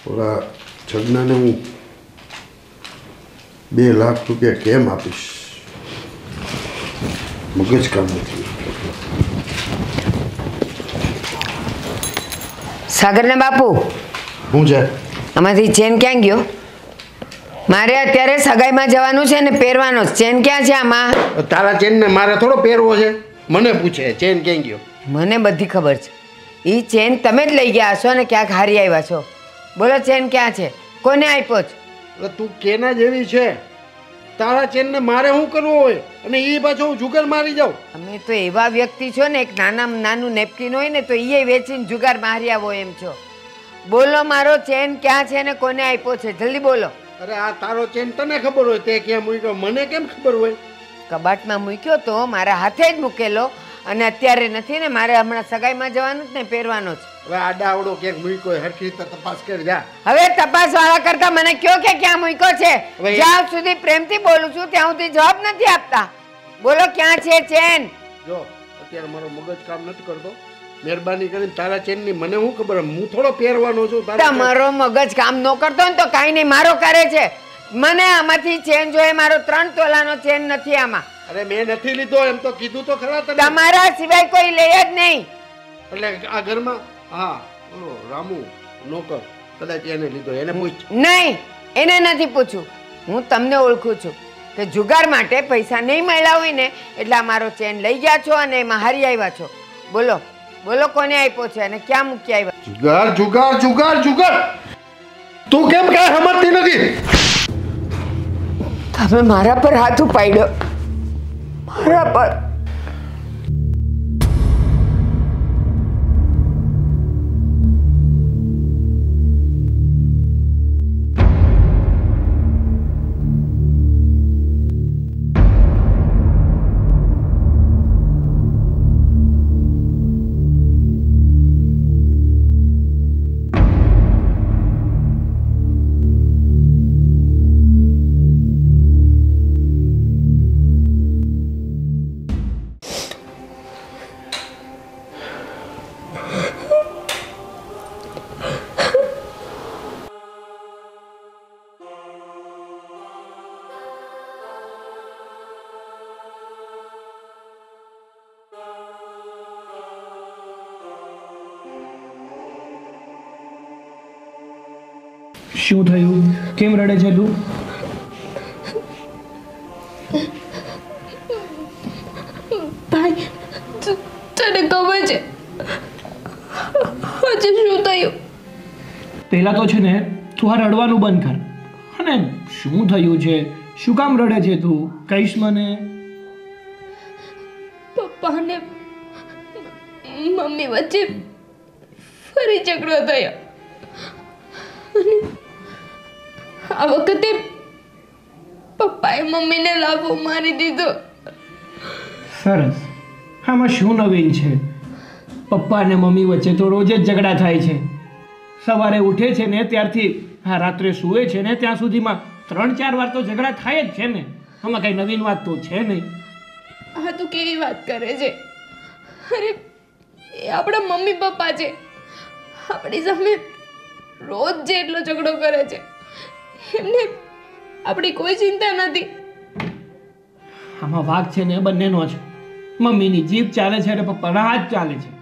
ઓલા છગનાને હું 2 લાખ રૂપિયા કેમ આપીશ? મગજ કામ નથી. સાગરના બાપુ, શું છે? આમાંથી ચેન ક્યાં ગયો? મારે અત્યારે સગાઈમાં જવાનું છે ને પહેરવાનો ચેન ક્યાં છે આમાં? તારા ચેનને મારે થોડો પહેરવો છે. મને પૂછે ચેન ક્યાં ગયો? મને બધી ખબર છે. એ ચેન તમે જ લઈ ગયા હશો ને ક્યાંક હારી આવ્યા છો. બોલો ચેન ક્યાં છે? કોને આપ્યો છે? તું કેના જેવી છે? તારા ચેનને મારે શું કરવું હોય અને એ પાછો હું જુગાર મારી જાઉં? અમે તો એવા વ્યક્તિ છો ને, એક નાનું નેપકિન હોય ને તો એ વેચીને જુગાર મારી આવો એમ છો. બોલો મારો ચેન ક્યાં છે ને કોને આપ્યો છે? જલ્દી બોલો. અરે આ તારો ચેન તને ખબર હોય તે ક્યાં મૂક્યો, મને કેમ ખબર હોય? કબાટમાં મૂક્યો તો મારા હાથે જ મૂકેલો અને અત્યારે નથી ને, મારે હમણાં સગાઈમાં જવાનું જ ને પહેરવાનો જ. હવે આડા આવડો ક્યાંક મૂક્યો હરખી રીતે તપાસ કરી જા. હવે તપાસ વાળા કરતા મને કયો કે ક્યાં મૂક્યો છે? જ્યાં સુધી પ્રેમથી બોલું છું ત્યાં સુધી જવાબ નથી આપતા. બોલો ક્યાં છે ચેન? જો અત્યારે મારો મગજ કામ નથી કરતો. મહેરબાની કરીને તારા ચેનની મને શું ખબર? હું થોડો પહેરવાનો છું. તમારો મગજ કામ ન કરતો ને તો કાંઈ નહીં, મારો કરે છે. મને આમાંથી ચેન જોઈએ. મારો 3 તોલાનો ચેન નથી આમાં. અરે મેં નથી લીધો, એમ તો કીધું તો ખરા તને. તમારા સિવાય કોઈ લે જ નહીં. એટલે આ ઘરમાં હા ઓલો રામુ નોકર કદાચ એને લીધો, એને પૂછ. નહીં, એને નથી પૂછ્યું. હું તમને ઓળખું છું કે જુગાર માટે પૈસા નહીં મળ્યા હોય ને એટલે આ મારો ચેન લઈ ગયા છો અને એમાં હારી આવ્યા છો. બોલો બોલો કોને આપ્યો છે અને ક્યાં મૂકી આવ્યા? જુગાર જુગાર જુગાર જુગાર. તું કેમ કાંઈ સમજતી નથી? તમે મારા પર હાથ ઉપાડ્યો, મારા પર. શું થયું? કેમ રડે છે તું? ભાઈ તને ખબર છે આજે શું થયું? પહેલા તો છે ને તું આ રડવાનું બંધ કર. અને શું થયું છે? શું કામ રડે છે તું? કહીશ મને. પપ્પા ને મમ્મી વચ્ચે ફરી ઝઘડો થયો અને આ વખતે પપ્પાએ મમ્મીને લાફો મારી દીધો. સરસ. આમાં શું નવીન છે? પપ્પા અને મમ્મી વચ્ચે તો રોજ જ ઝઘડા થાય છે. સવારે ઉઠે છે ને ત્યારથી હા રાત્રે સૂએ છે ને ત્યાં સુધીમાં 3-4 વાર તો ઝઘડા થાય જ છે ને. આમાં કઈ નવીન વાત તો છે નહીં. આ તું કેવી વાત કરે છે? અરે એ આપણા મમ્મી પપ્પા છે. આપણી સામે રોજ જેટલો ઝઘડો કરે છે એમને આપણી કોઈ ચિંતા નથી. આમાં વાક છે ને બંનેનો છે. મમ્મીની જીભ ચાલે છે અને પપ્પાના હાથ ચાલે છે.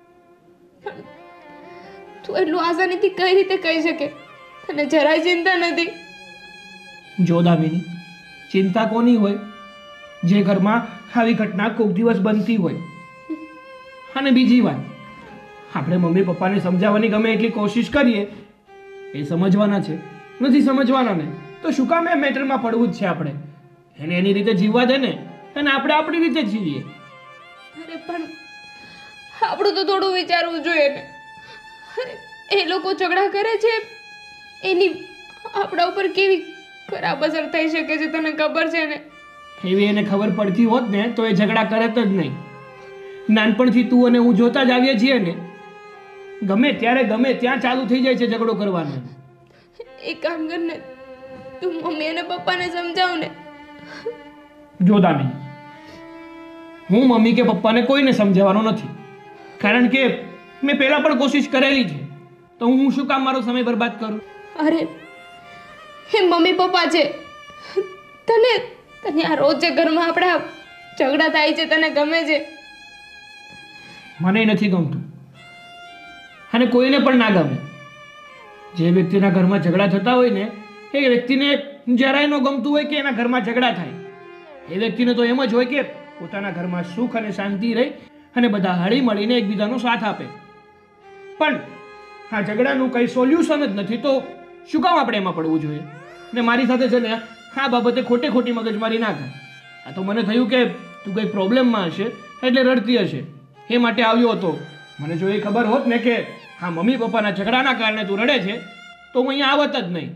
તું એટલું આસાનીથી કઈ રીતે કહી શકે તને જરાય ચિંતા નથી? જો દામિની, ચિંતા કોની હોય? જે ઘરમાં આવી ઘટના કોઈક દિવસ બનતી હોય. અને બીજી વાત, આપણે મમ્મી પપ્પાને સમજાવવાની ગમે એટલી કોશિશ કરીએ એ સમજવાના છે, નથી સમજવાના ને તો શું કામ એ મેટરમાં પડવું જ છે? આપણે એને એની રીતે જીવવા દે ને અને આપણે આપણી રીતે જીવીએ. અરે પણ આપણું તો થોડું વિચારવું જોઈએ ને. અરે એ લોકો ઝઘડા કરે છે એની આપણા ઉપર કેવી ખરાબ અસર થઈ શકે છે તને ખબર છે ને? એવી એને ખબર પડતી હોત ને તો એ ઝઘડા કરત જ નહીં. નાનપણથી તું અને હું જોતા જ આવીએ છીએ ને, ગમે ત્યારે ગમે ત્યાં ચાલુ થઈ જાય છે ઝઘડો કરવાનો. એક કામ કર ને, તું મમ્મી અને પપ્પાને સમજાવ ને. જો દામિની, હું મમ્મી કે પપ્પાને કોઈને સમજાવવાનો નથી, કારણ કે મેં પહેલા પણ કોશિશ કરેલી છે તો હું શું કામ મારો સમય બરબાદ કરું? અરે એ મમ્મી પપ્પા છે. તને તને આ રોજ જે ઘરમાં આપણા ઝઘડા થાય છે તને ગમે છે? મને નથી ગમતું અને કોઈને પણ ના ગમે. જે વ્યક્તિના ઘરમાં ઝઘડા થતા હોય ને એ વ્યક્તિને જરાય ન ગમતું હોય કે એના ઘરમાં ઝઘડા થાય. એ વ્યક્તિને તો એમ જ હોય કે પોતાના ઘરમાં સુખ અને શાંતિ રહે અને બધા હળી મળીને એકબીજાનો સાથ આપે. પણ આ ઝઘડાનું કંઈ સોલ્યુશન જ નથી તો શું કામ આપણે એમાં પડવું જોઈએ? ને મારી સાથે છે ને આ બાબતે ખોટી મગજમારી ના કર. આ તો મને થયું કે તું કંઈ પ્રોબ્લેમમાં હશે એટલે રડતી હશે એ માટે આવ્યો હતો. મને જો એ ખબર હોત ને કે હા મમ્મી પપ્પાના ઝઘડાના કારણે તું રડે છે તો હું અહીંયા આવત જ નહીં.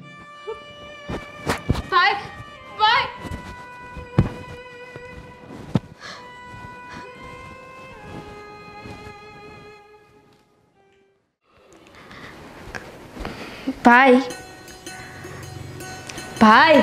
ભાઈ ભાઈ ભાઈ ભાઈ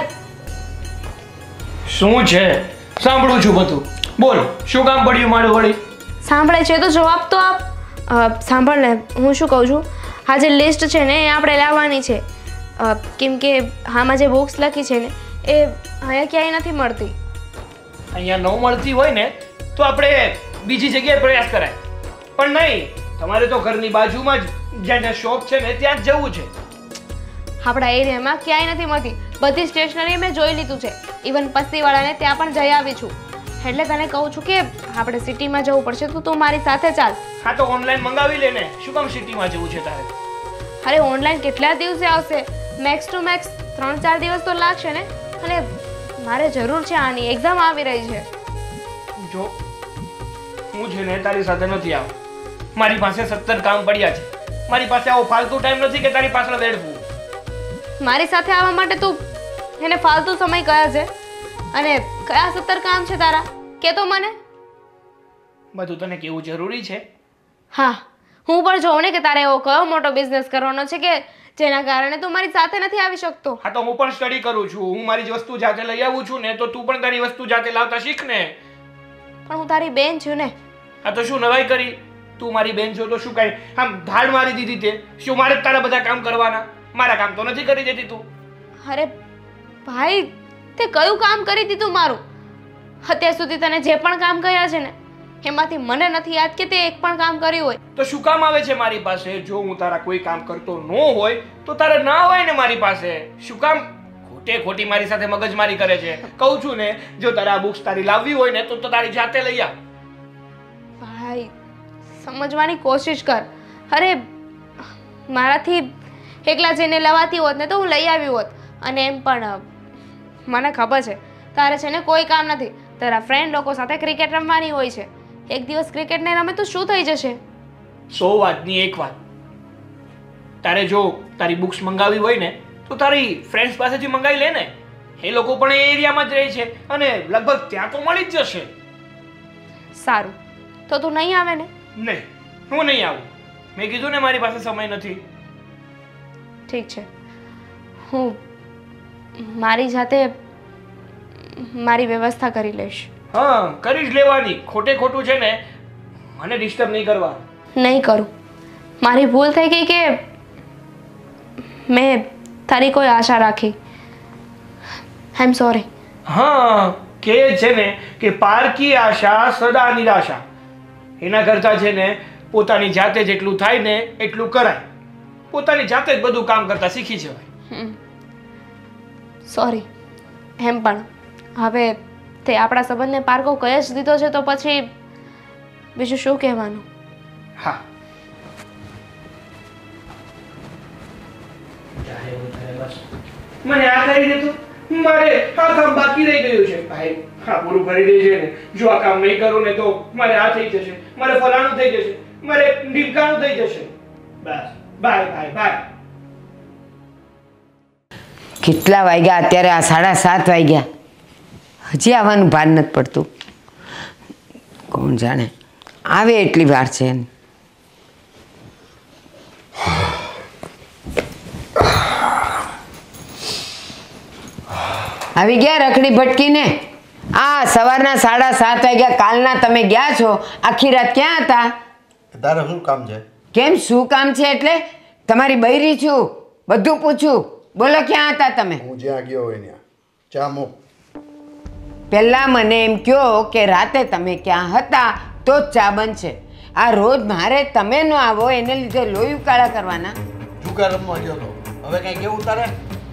શું છે? સાંભળું છું બધું. બોલ, શું કામ પડ્યું મારું વળી? સાંભળે છે તો જવાબ તો આપ. સાંભળ ને, હું શું કહું છું, આ જે લિસ્ટ છે ને એ આપણે લાવવાની છે. કેમ કે આમાં જે બુક્સ લખી છે ને એ અહીંયા ક્યાંય નથી મળતી. અહીંયા ન મળતી હોય ને તો આપણે બીજી જગ્યાએ પ્રયાસ કરાય. પણ નહીં, તમારે તો ઘરની બાજુમાં જ જ્યાં શોપ છે ને ત્યાં જ જવું છે. આપણા એરિયામાં ક્યાંય નથી મળતી. બધી સ્ટેશનરી મેં જોઈ લીધું છે. ઇવન પસ્તીવાળાને ત્યાં પણ જઈ આવી છું. એટલે તને કહું છું કે આપણે સિટીમાં જવું પડશે તો તું મારી સાથે ચાલ. હા તો ઓનલાઈન મંગાવી લે ને. શું કામ સિટીમાં જવું છે તારે? અરે ઓનલાઈન કેટલા દિવસે આવશે? મેક્સ ટુ મેક્સ 3-4 દિવસ તો લાગશે ને. અને મારે જરૂર છે આની. એક્ઝામ આવી રહી છે. જો હું છે ને તારી સાથે નથી આવ. મારી પાસે 17 કામ પડ્યા છે. મારી પાસે આવો ફાલતુ ટાઈમ નથી કે તારી પાછળ વેડવું. મારી સાથે આવવા માટે તું એને ફાલતુ સમય કયા છે અને કયા 17 કામ છે તારા? કે તો મને બધું તને કેવું જરૂરી છે? હા, હું પણ જોઉં ને કે તારે એવો કયો મોટો બિઝનેસ કરવાનો છે કે જેના કારણે તું મારી સાથે નથી આવી શકતો. હા તો હું પણ સ્ટડી કરું છું. હું મારી જ વસ્તુ જાતે લઈ આવું છું ને તો તું પણ તારી વસ્તુ જાતે લાવતા શીખ ને. પણ હું તારી બેન છું ને. આ તો શું નવાઈ કરી? તું મારી બેન છો તો શું કાંઈ આમ ધાડ મારી દીધી તે? શું મારે જ તારા બધા કામ કરવાના? મારા કામ તો નથી કરી દેતી તું. અરે ભાઈ, તે કયું કામ કરી દીધું મારું? અત્યાર સુધી તને જે પણ કામ કર્યા છે ને એમાંથી મને નથી યાદ કે તે એક પણ કામ કર્યું હોય. તો શું કામ આવે છે મારી પાસે? જો હું તારા કોઈ કામ કરતો ન હોય તો તારે ના હોય ને મારી પાસે. શું કામ ખોટી મારી સાથે મગજમારી કરે છે? કહું છું ને, જો તારે આ બુક્સ તારી લાવવી હોય ને તો તારી જાતે લઈ આવ. ભાઈ સમજવાની કોશિશ કર. અરે મારાથી એકલા જઈને લવાતી હોત ને તો હું લઈ આવી હોત. અને એમ પણ મને ખબર છે તારે છે ને કોઈ કામ નથી. તારા ફ્રેન્ડ લોકો સાથે ક્રિકેટ રમવાની હોય છે. એક દિવસ ક્રિકેટ ને રમે તો શું થઈ જશે? 100 વાતની એક વાત. તારે જો તારી બુક્સ મંગાવી હોય ને તો તારી ફ્રેન્ડ્સ પાસેથી મંગાવી લે ને. એ લોકો પણ એ એરિયામાં જ રહે છે અને લગભગ ત્યાં તો મળી જ જશે. સારું, તો તું નહીં આવે ને? નહીં, હું નહીં આવું. મેં કીધું ને મારી પાસે સમય નથી. ઠીક છે, હું મારી જાતે મારી વ્યવસ્થા કરી લઈશ. હા, કરી જ લેવાની. ખોટું છે ને મને ડિસ્ટર્બ નહીં કરવા. નહીં કરું. મારી ભૂલ થઈ ગઈ કે મેં તારી કોઈ આશા રાખી. આઈ એમ સોરી. હા, કે છે ને કે પારકી આશા સદા નિરાશા. એના કરતાં છે ને પોતાની જાતે જેટલું થાય ને એટલું કરાય. પોતાની જાતે જ બધું કામ કરતા શીખી જવાય. સોરી. એમ પણ હવે તે આપણા સંબંધને પારકો કહી જ દીધો છે તો પછી બીજું શું કહેવાનું? હા, મને આ કરી દે તો મારે આ કામ બાકી રહી ગયું છે. ભાઈ હા પૂરું કરી દેજે ને. જો આ કામ નહીં કરું ને તો મારે આ થઈ જશે, મારે ફલાણું થઈ જશે, મારે ઢીમકાણું થઈ જશે. બસ બાય. કેટલા વાગ્યા અત્યારે? આ 7:30 વાગ્યા. હજી આવવાનું ભાન નથી પડતું. કોણ જાણે આવે એટલી વાર છે. આવી ગયા રખડી ભટકીને? આ સવારના 7:30 વાગ્યા. કાલના તમે ગયા છો, આખી રાત ક્યાં હતા? તારે શું કામ છે? કેમ શું કામ છે એટલે તમારી બૈરી છું, બધું પૂછું. બોલો ક્યાં હતા તમે? હું જ્યાં ગયો હોય ત્યાં ચા મૂક. પહેલાં મને એમ કહો કે રાતે તમે ક્યાં હતા તો જ ચા બનશે. આ રોજ મારે તમે ન આવો એને લીધે લોહી ઉકાળા કરવાના. જુગાર રમવા ગયો તો, હવે કઈ કેવું તારે?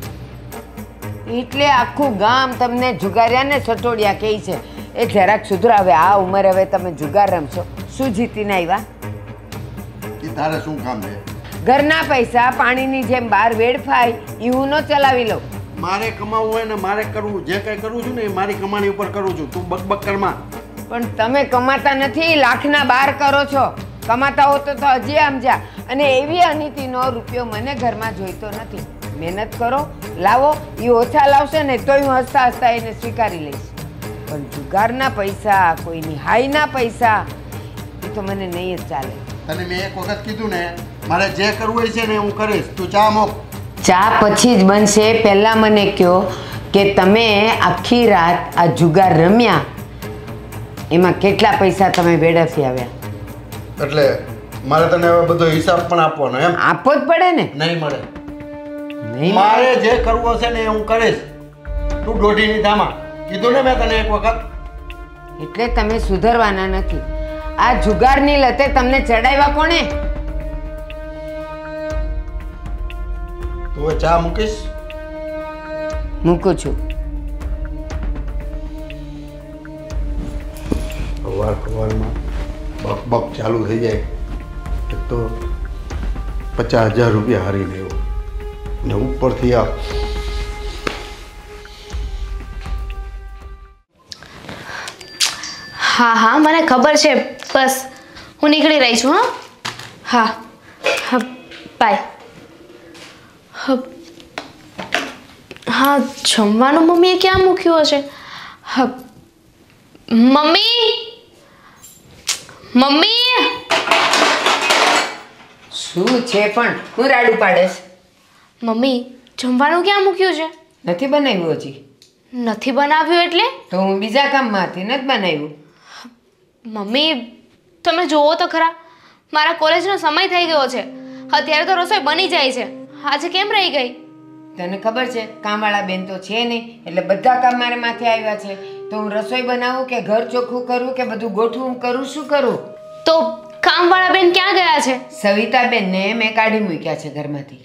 એટલે આખું ગામ તમને જુગાર્યા ને સટોડિયા કહે છે. એ જરાક સુધરાવે. આ ઉંમરે હવે તમે જુગાર રમશો. શું જીતીને આવ્યા? એ તારે શું કામ છે? ઘરના પૈસા પાણીની જેમ બહાર વેડફાય એ હું ન ચલાવી લઉં. મારે કમાવું હોય ને મારે કરવું, જે કઈ કરું છું ને એ મારી કમાણી ઉપર કરું છું. તું બકબક કરમાં. પણ તમે કમાતા નથી, લાખના બાર કરો છો. કમાતા હો તો હજી આમ જા. અને એવી અનીતિનો રૂપિયો મને ઘરમાં જોઈતો નથી. મહેનત કરો, લાવો. એ ઓછા લાવશે ને તોય હું હસતા હસતા એને સ્વીકારી લઈશ. પણ જુગારના પૈસા, કોઈની હાઈના પૈસા, એ તો મને નહીં જ ચાલે. તને મેં એક વખત કીધું ને, મારે જે કરવું હોય છે ને હું કરીશ. તું ચા મૂક. ચા પછી જ બનશે. પહેલાં મને કહો કે તમે આખી રાત આ જુગાર રમ્યા, એમાં કેટલા પૈસા તમે વેડફી આવ્યા? એટલે મારે તને હવે બધો હિસાબ પણ આપવાનો એમ? આપવો જ પડે ને. નહીં મળે. નહીં મારે જે કરવું હશે ને એ હું કરીશ. તું દોઢીની ધામા કીધું ને મેં તને એક વખત. એટલે તમે સુધરવાના નથી. આ જુગારની લતે તમને ચડાવ્યા કોણે? તું હવે ચા મૂકીશ? મૂકું છું. સવારમાં બક બક ચાલુ થઈ જાય. એક તો 50,000 રૂપિયા હારી લેવો ને ઉપરથી આ. હા હા મને ખબર છે. બસ હું નીકળી રહી છું. હા હા બાય. હા જમવાનું મમ્મીએ ક્યાં મૂક્યું હશે? હા મમ્મી, મમ્મી. શું છે પણ? હું રાડું પાડેશ. મમ્મી જમવાનું ક્યાં મૂક્યું છે? નથી બનાવ્યું હજી? નથી બનાવ્યું એટલે? તો હું બીજા કામમાં હતી, નથી બનાવ્યું. મમ્મી તમે જોવો તો ખરા, મારા કોલેજનો સમય થઈ ગયો છે. અત્યારે તો રસોઈ બની જાય છે. આજે કેમ રહી ગઈ? તને ખબર છે કામવાળા બેન તો છે નહીં, એટલે બધા કામ મારે માથે આવ્યા છે. તો હું રસોઈ બનાવું કે ઘર ચોખ્ખું કરું કે બધું ગોઠવું કરું? શું કરું? તો કામવાળા બેન ક્યાં ગયા છે? સવિતાબેનને મેં કાઢી મૂક્યા છે ઘરમાંથી.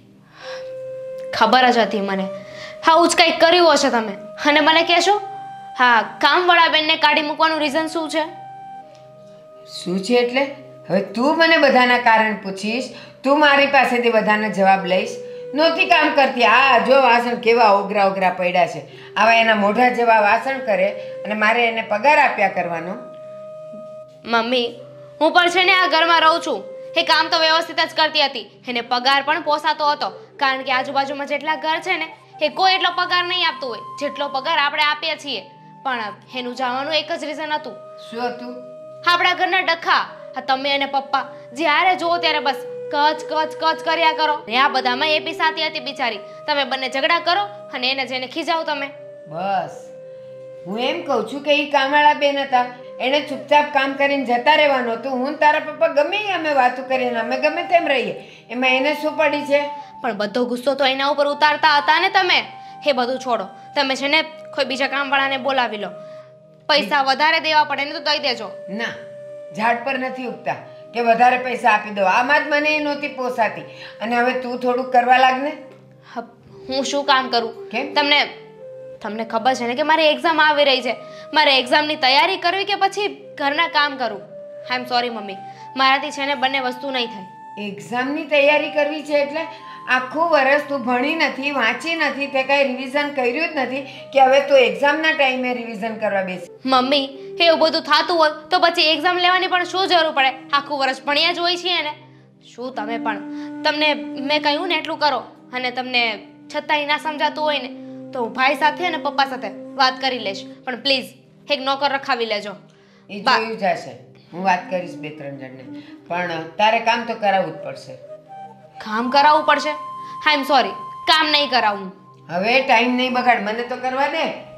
ખબર જ હતી મને. આવું જ કંઈક કર્યું હશે તમે. અને મને કહેશો? હા કામવાળા બેનને કાઢી મૂકવાનું રીઝન શું છે? શું છે એટલે? હવે તું મને બધાના કારણ પૂછીશ, તું મારી પાસેથી બધાના જવાબ લઈશ. નહોતી કામ કરતી. આ જો વાસણ કેવા ઓગરા ઓગરા પડ્યા છે. આવા એના મોઢા જેવા વાસણ કરે અને મારે એને પગાર આપ્યા કરવાનો. મમ્મી હું પણ છે ને આ ઘરમાં રહું છું. એ કામ તો વ્યવસ્થિત જ કરતી હતી. એને પગાર પણ પોસાતો હતો. કારણ કે આજુબાજુમાં જેટલા ઘર છે ને એ કોઈ એટલો પગાર નહીં આપતું હોય જેટલો પગાર આપણે આપીએ છીએ. પણ એનું જવાનું એક જ રીઝન હતું. શું હતું? આપણા ઘરના ડખા. તમે અને પપ્પા જ્યારે જુઓ ત્યારે બસ કચ કચ કચ કર્યા કરો. ને આ બધામાં એ પીસાતી હતી બિચારી. તમે બંને ઝઘડા કરો અને એને જઈને ખીજાવ તમે. બસ હું એમ કહું છું કે એ કામવાળા બેન હતા, એને ચૂપચાપ કામ કરીને જતા રહેવાનું હતું. હું તારા પપ્પા ગમે અમે વાતો કરીને અમે ગમે તેમ રહીએ, એમાં એને શું પડી છે? પણ બધો ગુસ્સો તો એના ઉપર ઉતારતા હતા ને તમે. એ બધું છોડો. તમે છે ને કોઈ બીજા કામવાળાને બોલાવી લો. પૈસા વધારે દેવા પડે ને તો દઈ દેજો. ના, ઝાડ પર નથી ઉગતા કે વધારે પૈસા આપી દો. આમાં જ મને એ નહોતી પોસાતી. અને હવે તું થોડુંક કરવા લાગ ને. હું શું કામ કરું? કેમ? તમને ખબર છે ને કે મારી એક્ઝામ આવી રહી છે. મારે એક્ઝામની તૈયારી કરવી કે પછી ઘરના કામ કરવું? આઈ એમ સોરી મમ્મી, મારાથી છે ને બંને વસ્તુ નહીં થાય. એક્ઝામની તૈયારી કરવી છે એટલે આખું વર્ષ તું ભણી નથી, વાંચી નથી, તે કાંઈ રિવિઝન કર્યું જ નથી કે હવે તું એક્ઝામના ટાઈમે રિવિઝન કરવા બેસી? મમ્મી એવું બધું થતું હોય તો પછી એક્ઝામ લેવાની પણ શું જરૂર પડે? આખું વર્ષ ભણ્યા જ હોય છીએ ને. શું તમે પણ, તમને મેં કહ્યું ને એટલું કરો. અને તમને છતાંય ના સમજાતું હોય ને તો હું ભાઈ સાથે અને પપ્પા સાથે વાત કરી લઈશ. પણ પ્લીઝ એક નોકર રખાવી લેજો. એ જોયું જશે. હું વાત કરીશ 2-3 જણને. પણ તારે કામ તો કરાવવું જ પડશે. કામ કરાવવું પડશે? આઈ એમ સોરી, કામ નહીં કરાવું. હવે ટાઈમ નહીં બગાડ, મને તો કરવા દે.